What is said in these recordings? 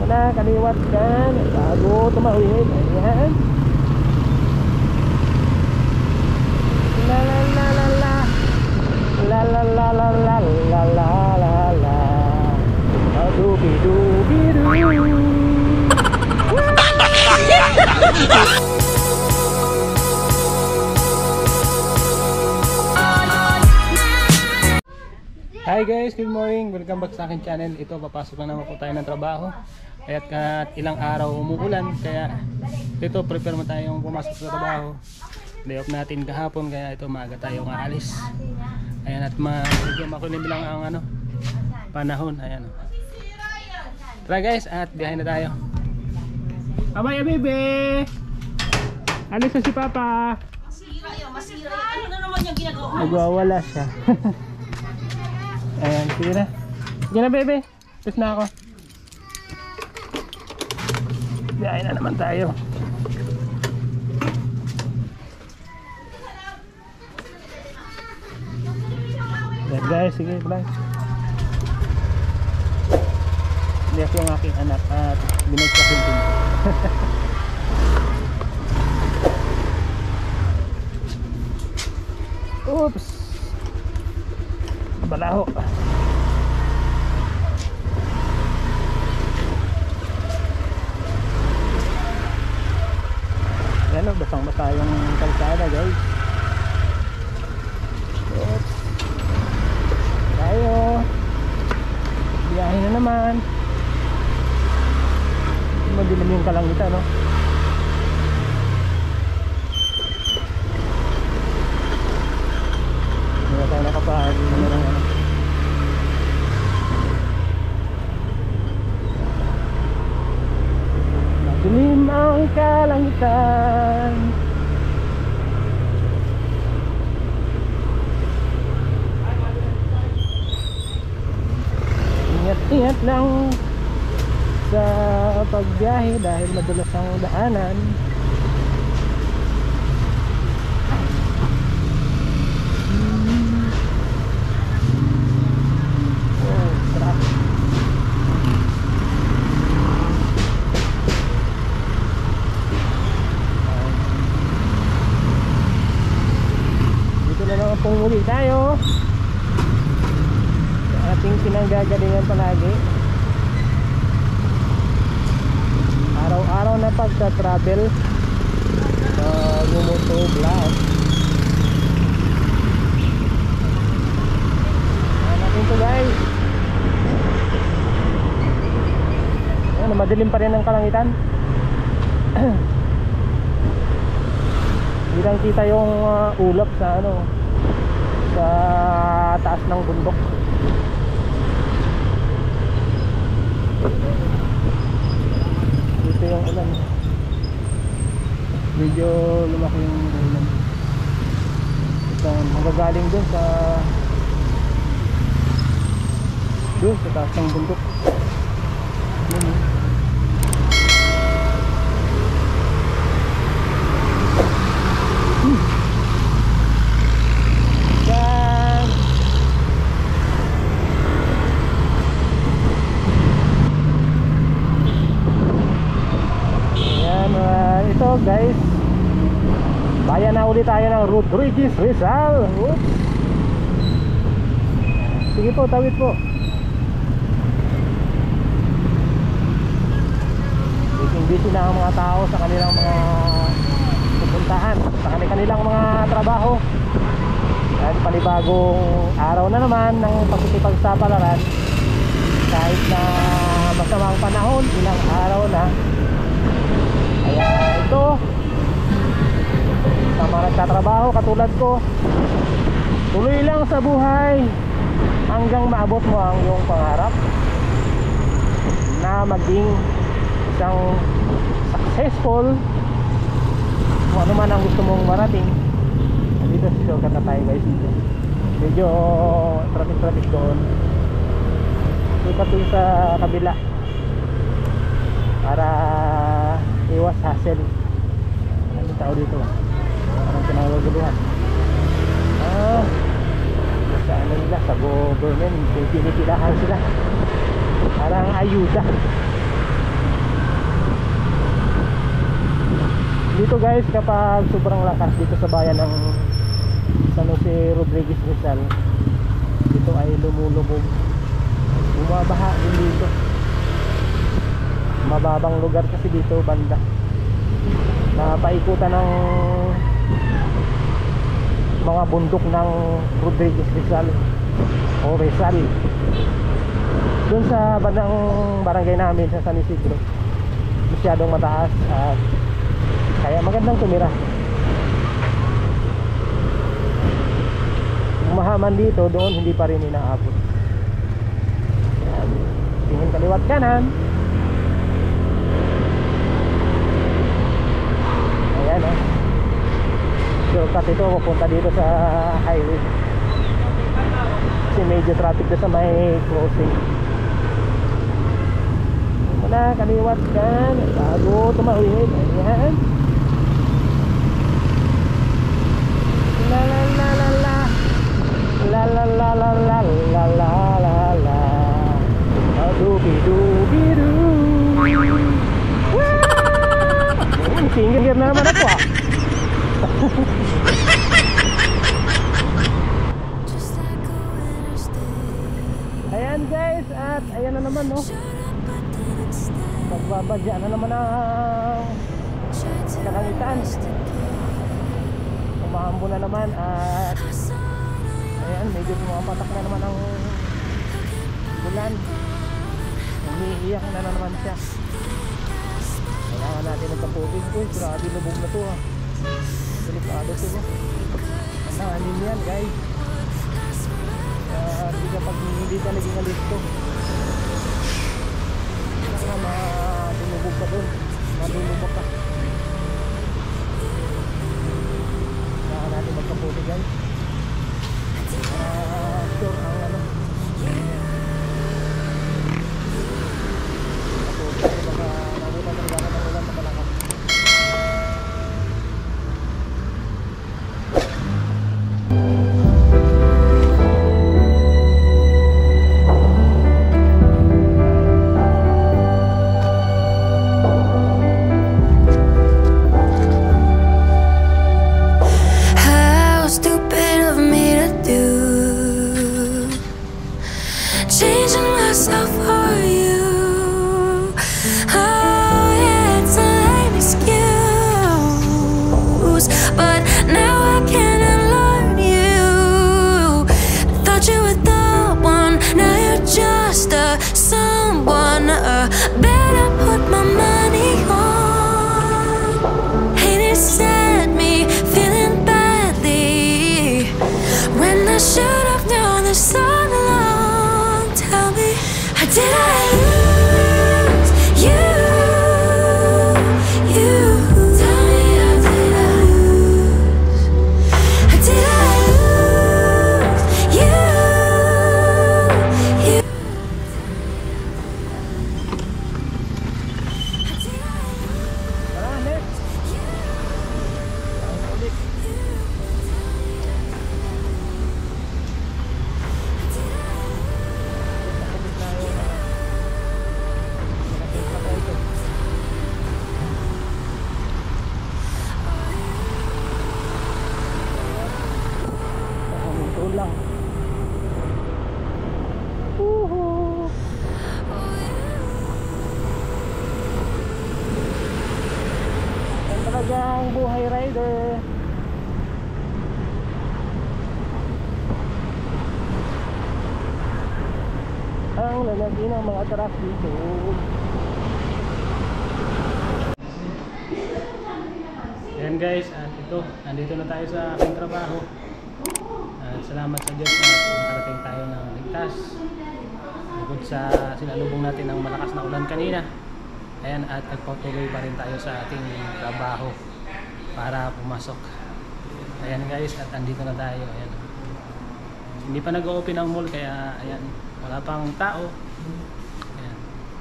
na, kaliwat kan bago tumawid. Ayan. La la la la la la la la la la la la la la dubi dubi du. Hi guys, good morning. Welcome back sa akin channel. Ito, papasok na naman po tayo ng trabaho. At ilang araw umuulan, kaya ito, prepare mo tayong pumasok sa trabaho. Day off natin kahapon, kaya ito maaga tayo aalis. Ayan, at medyo makulimlim lang ang panahon. Ayan. Tara guys, at biyahe na tayo. Amaya bebe! Alis na si Papa. Masira yan, masira yan. Ano na naman yung ginagawa mo? Nagwawala siya. Ayan, sige na. Sige na bebe, tapos na ako. Biyahe na naman tayo. Yan guys, sige bye. Hindi ako yung aking anak at binagsakin din. Oops, balaho. Yan o, basang-basa yung kalsada guys. Oops. Tayo, biyahe na naman. Madilim yung kalangitan, no? Hindi na tayo nakapahagi na lang, ano. Madilim ang kalangitan. Ingat lang sa pagbiyahe dahil madulas ang daanan. Oh, traffic. Dito na lang pong muli tayo sa ating pinanggagalingan palagi. Araw-araw na pagka-travel sa Gumoto Vlog. Natin to guys. Ayan, madilim pa rin ang kalangitan. Hindi lang kita yung ulap sa sa taas ng bundok. Ito yung ulan. Medyo lumaki yung ulan. Ito magagaling dun sa taas ng bundok. Yun. Yan. Ito guys, bayan na ulit tayo ng Rodriguez Rizal. Oops. Sige po, tawid po. Busy na ang mga tao sa kanilang mga pupuntahan, sa kanilang mga trabaho. At panibagong araw na naman ng pagkisipagsapalaran. Kahit na masamang panahon, ilang araw na. Kaya ito, sa mga nagtatrabaho katulad ko, tuloy lang sa buhay hanggang maabot mo ang iyong pangarap na maging isang successful kung ano man ang gusto mong marating. Dito sa shortcut na tayo guys. Medyo traffic doon. Ikat doon sa kabila para iwas hassle. Ano tao dito? Parang pinagaguluhan. Sa ano nila, sa government, pinipilahan sila. Parang ayuda. guys, kapag sobrang lakas dito sa bayan ng San Jose Rodriguez Rizal, dito ay lumulubog, bumabaha din dito. Mababang lugar kasi dito banda, napaikutan ng mga bundok ng Rodriguez Rizal o Rizal. Doon sa bandang barangay namin sa San Isidro, masyadong mataas at kaya magandang tumira. Umahaman dito, doon hindi pa rin inaabot. Ayan. Tingin kaliwat kanan. Ayan o. Shortcut ito, pupunta dito sa highway. Kasi medyo traffic doon sa may crossing. Muna, kaliwat kan bago tumawid. Ayan. La la la la la la la la la la la la la la adubi dubi du. Singer na naman ako ah. Ayan guys, at ayan na naman no, nagbabadya na naman ang kalangitan. Umahambo na naman at ayan, medyo pumapatak na naman ang bulan. Umiiyak na naman siya. Kailangan natin magkapugin. Uy, grabe lubog na to ha. Delikado to no. Ang hangin yan guys. Hindi kapag hindi ka naging alisto, baka madulubog ka dun, madulubog ka. Kailangan natin magkaputi guys. Sure ang ano kaputi, baka nabutan ng gana ng ulan na malakas. Lang. Yan talagang buhay rider. Ang lalaki ng mga truck dito. Yan guys, at ito, nandito na tayo sa aking trabaho. Salamat sa Diyos na nakarating tayo ng ligtas. Bukod sa sinalubong natin ng malakas na ulan kanina, ayan, at nagpatuloy pa rin tayo sa ating trabaho para pumasok. Ayan guys, at andito na tayo. Ayan. Hindi pa nag-open ang mall kaya ayan, wala pang tao. Ayan.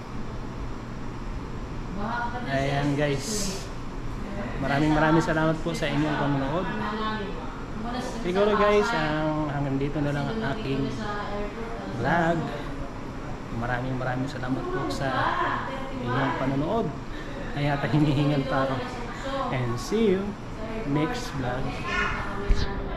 Ayan guys, maraming salamat po sa inyong panonood. Siguro guys, hanggang dito na lang ang aking vlog. Maraming salamat po sa inyong panonood. Kaya hinihingal pa ako. And see you next vlog.